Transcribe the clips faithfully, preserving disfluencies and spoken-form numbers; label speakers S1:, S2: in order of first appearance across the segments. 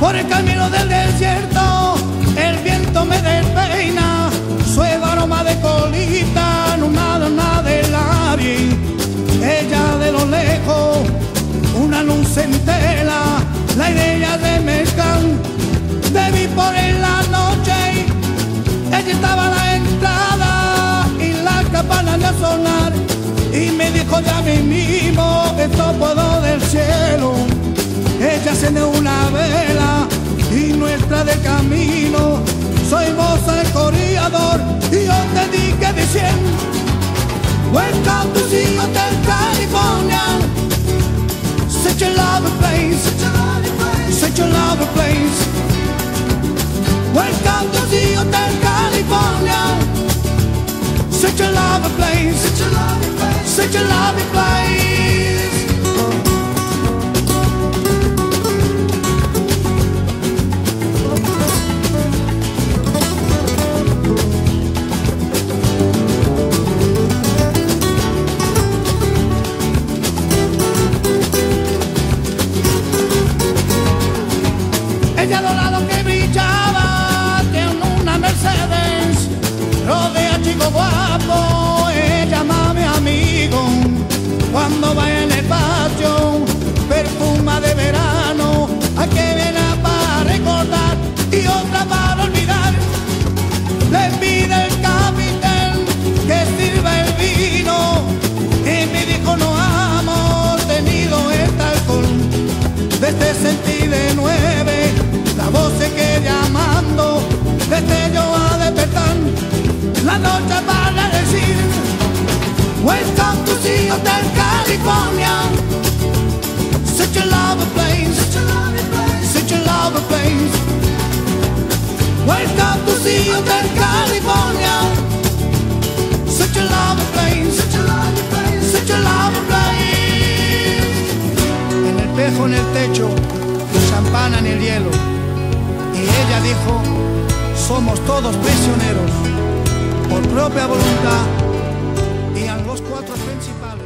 S1: Por el camino del desierto el viento me despeina, suave aroma de colita, no nada, nada de la vi. Ella de lo lejos, una luz en tela, la idea de mezcal. Bebí por en la noche, ella estaba a la entrada y la campana de a sonar. Y me dijo ya mismo, esto puedo del cielo. Ella enciende una vela y nuestra de camino. Soy moza el corredor y yo te dije diciendo: welcome to the Hotel California. Such a lovely place, such a lovely place. Welcome to the Hotel California. Such a lovely place, such a lovely place, such a lovely place. Ella dorado que brillaba, tiene una Mercedes, rodea chico guapo, ella ama a mi amigo. Cuando va en el patio, perfuma de verano, hay que verla para recordar y otra para olvidar. Le pide el capitán que sirva el vino y me dijo: no hemos tenido este alcohol desde sentí de nueve. La voz se queda llamando, desde yo a despertar, la noche para decir: welcome to the Hotel California. Such a lovely place, such a lovely place, such a lovely place. Welcome to the Hotel California. Such a lovely place, such a lovely place, such a lovely place. En el espejo, en el techo, champán en el hielo. Y ella dijo: somos todos prisioneros por propia voluntad. Y a los cuatro principales.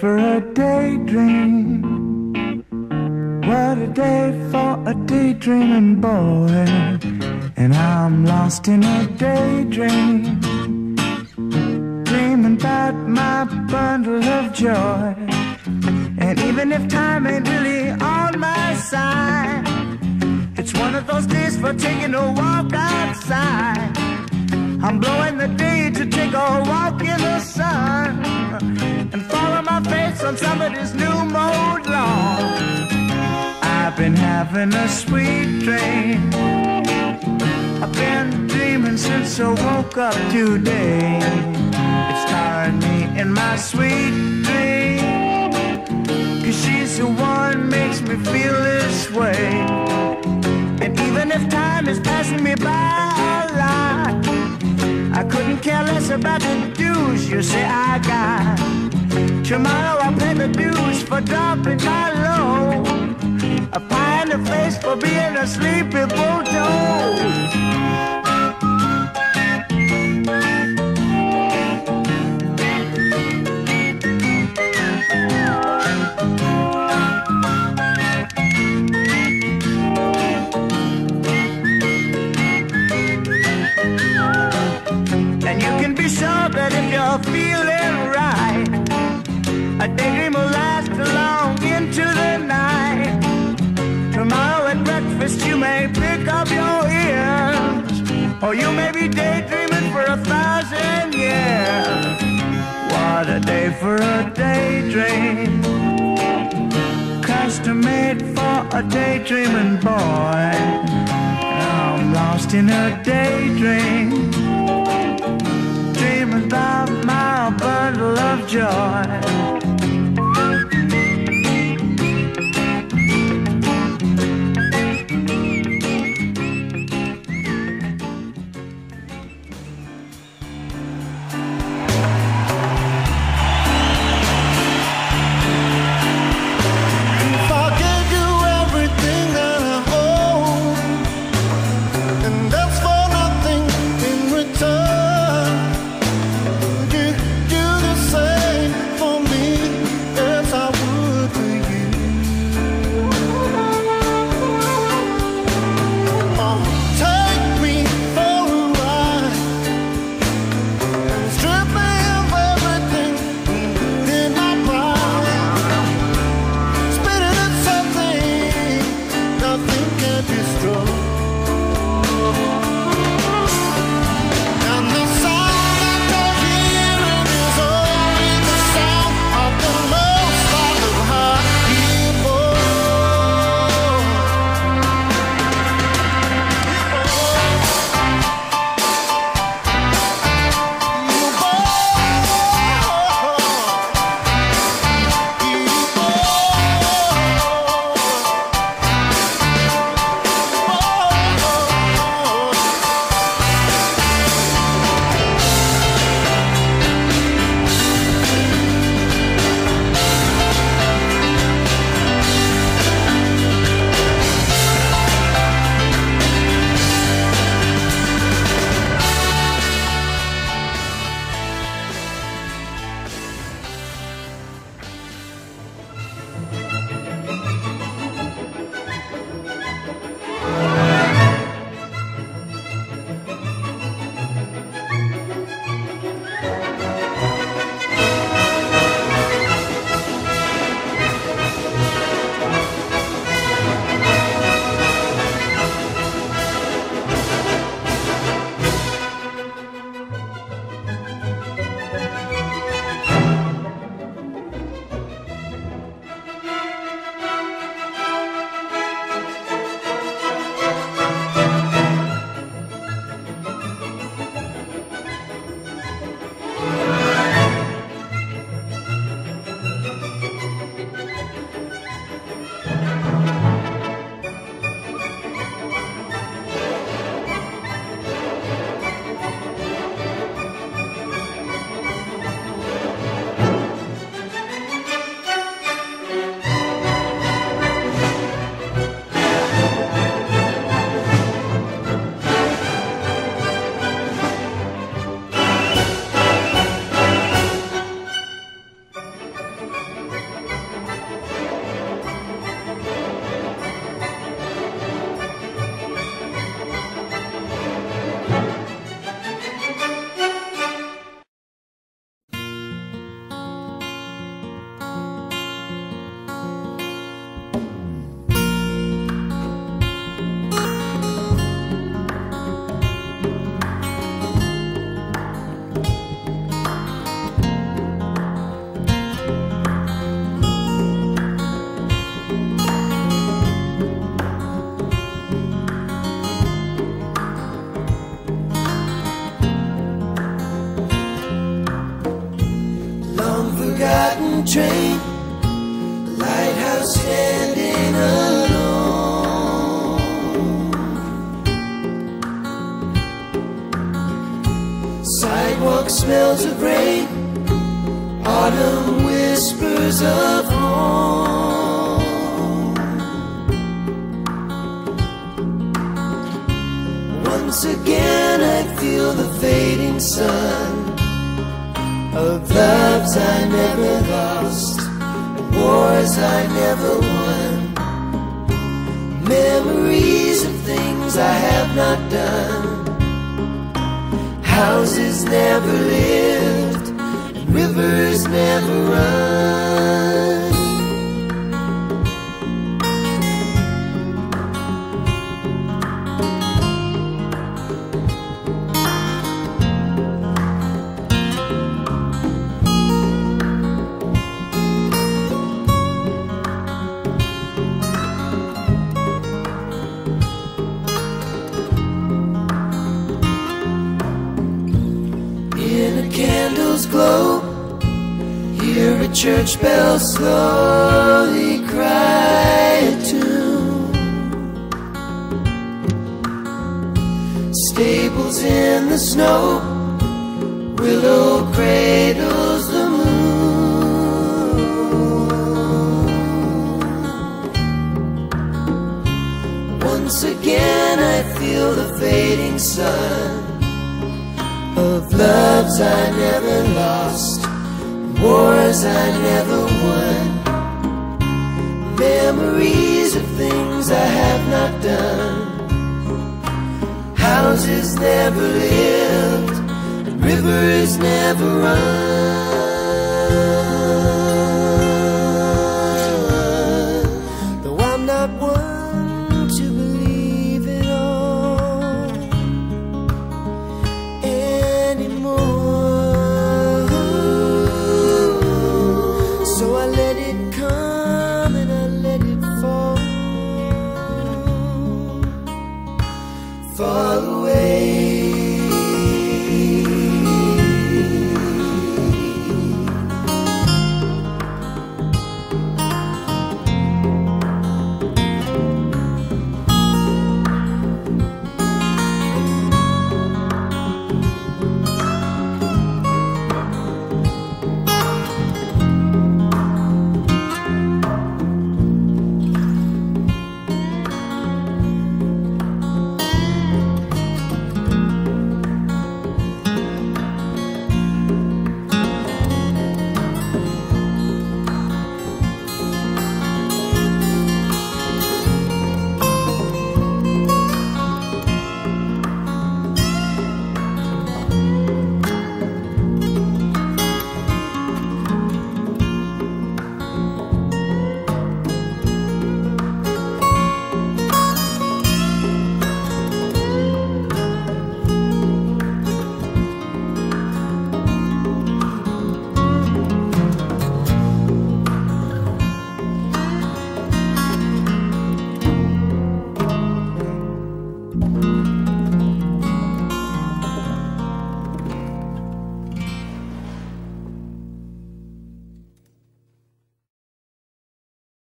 S2: for a daydream. What a day for a daydreaming boy. And I'm lost in a daydream, dreaming about my bundle of joy. And even if time ain't really on my side, it's one of those days for taking a walk outside. I'm blowing the day to take a walk in the sun and follow my face on somebody's new mode lawn. I've been having a sweet dream. I've been dreaming since I woke up today. It's tiring me in my sweet dream, 'cause she's the one makes me feel this way. And even if time is passing me by a lot, I couldn't care less about the dues you say I got. Tomorrow I'll pay the dues for dropping my load, a pie in the face for being a sleepy bulldog. And you can be sure that if you're feeling right, a daydream will last long into the night. Tomorrow at breakfast you may pick up your ears, or you may be daydreaming for a thousand years. What a day for a daydream, custom made for a daydreaming boy. I'm lost in a daydream, dreaming about my bundle of joy.
S3: For me smells of rain, autumn whispers of home. Once again I feel the fading sun of loves I never lost, wars I never won, memories of things I have not done, houses never lived, and rivers never run. Candles glow, hear a church bell slowly cry a tune. Stables in the snow, willow cradles the moon. Once again I feel the fading sun of loves I never lost, wars I never won, memories of things I have not done, houses never lived, and rivers never run.